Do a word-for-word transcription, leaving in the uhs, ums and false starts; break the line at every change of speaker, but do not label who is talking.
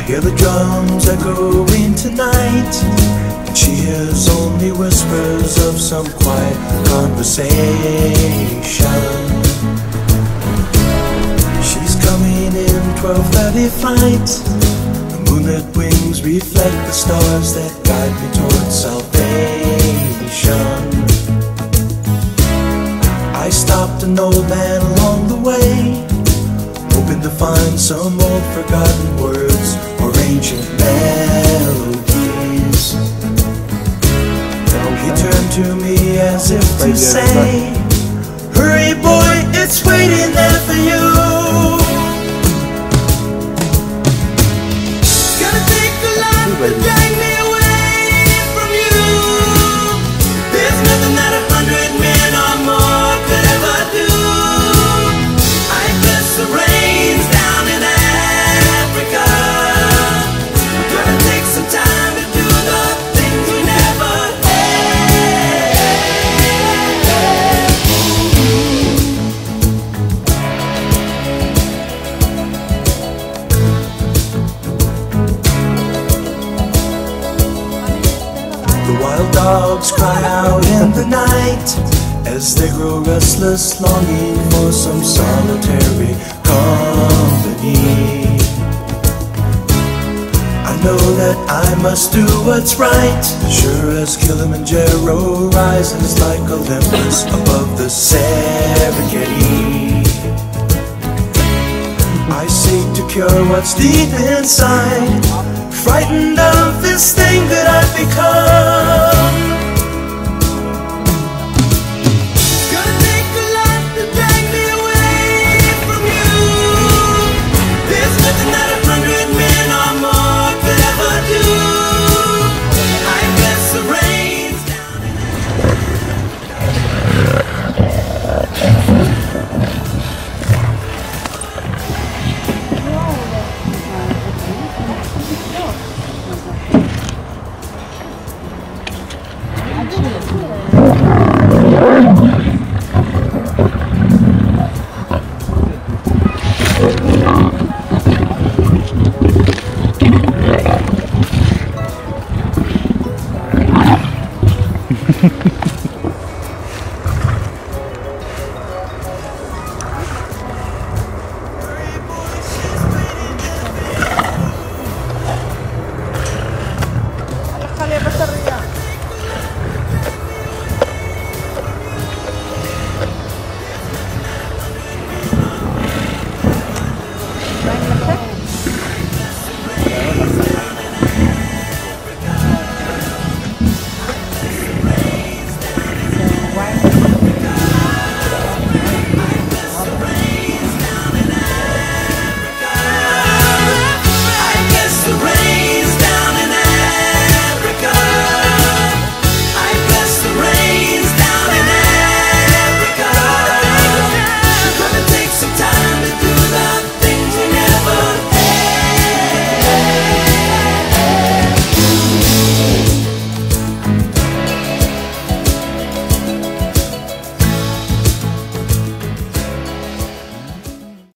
Hear the drums echoing tonight, and she hears only whispers of some quiet conversation. She's coming in twelve thirty flight. The moonlit wings reflect the stars that guide me towards salvation. I stopped an old man along the way, hoping to find some old forgotten words or ancient melodies. He turned to me as if to say, hurry boy, it's waiting there for you. Gonna take a lot to drag me away from you. There's nothing that a hundred men or more could ever do. I bless the rains down in Africa. Gonna take some time to do the things we never The wild dogs cry out in the night as they grow restless, longing for some solitary company. I know that I must do what's right, sure as Kilimanjaro rises like Olympus above the Serengeti. I seek to cure what's deep inside, frightened of this thing that I've become.